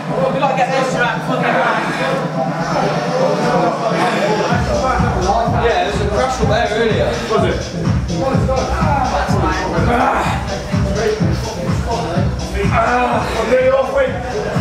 Well, we like to get this strap before they yeah, there's a crash up there earlier. Was it? I'm really off, wait.